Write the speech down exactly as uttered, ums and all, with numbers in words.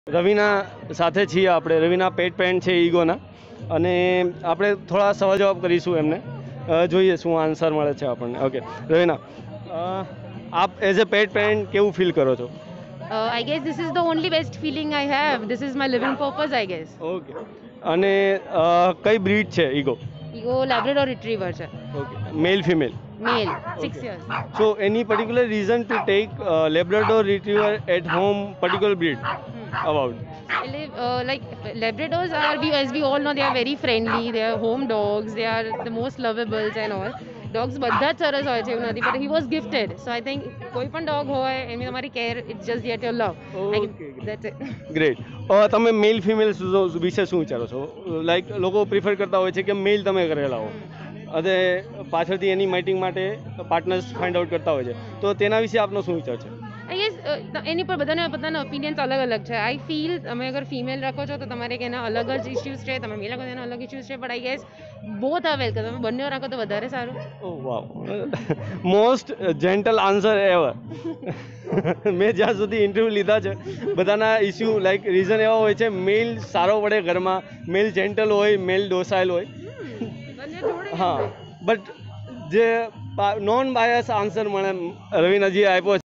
રવિના સાથે છીએ આપણે. રવિના પેટ પેન્ટ છે ઈગોના, અને આપણે થોડા સવાલ જવાબ કરીશું એમને, જોઈએ શું આન્સર મળે છે આપણને. ઓકે રવિના, આપ એઝ અ પેટ પેરેન્ટ કેવું ફીલ કરો છો? Uh, I guess this is the only best feeling I have. This is my living purpose, I guess. Okay, અને કઈ બ્રીડ છે ઈગો? Ego Labrador Retriever છે. Okay, male female? Male, six Okay. years. So any particular reason to take uh, Labrador Retriever at home, particular breed about? એટલે uh, like Labradors are, we, as we all know, they are very friendly. They are home dogs. They are the most lovables and all. Dogs બધા જ સરસ હોય છે એવું નથી, but he was gifted. So I think કોઈ પણ dog હોય એની તમારી care, it's just get your love. Like, Okay, that's it. Great. તમે મેલ ફિમેલ વિશે શું વિચારો છો? લાઈક લોકો પ્રિફર કરતા હોય છે કે મેલ તમે કરેલા હો, અને પાછળથી એની માઇટિંગ માટે પાર્ટનર્સ ફાઇન્ડ આઉટ કરતા હોય છે, તો તેના વિશે આપનો શું વિચાર છે? આઈ ગેસ એની પર બધાના પોતાના ઓપિનિયન્સ અલગ અલગ છે. આઈ ફીલ તમે અગર ફિમેલ રાખો છો તો તમારે કે એના અલગ જ ઇશ્યુઝ છે, તમે મેલ રાખો તો એના અલગ ઇશ્યુઝ છે, but I guess both are welcome. તમે બંને રાખો તો વધારે સારું. Oh wow, most gentle answer ever. મેં જ્યાં સુધી ઇન્ટરવ્યૂ લીધા છે બધાના ઇસ્યુ લાઈક રીઝન એવા હોય છે, મેલ સારો પડે ઘરમાં, મેલ જેન્ટલ હોય, મેલ ડોસાઇલ હોય. હા, બટ જે નોન બાયસ આન્સર મને રવિનાજી આપ્યો છે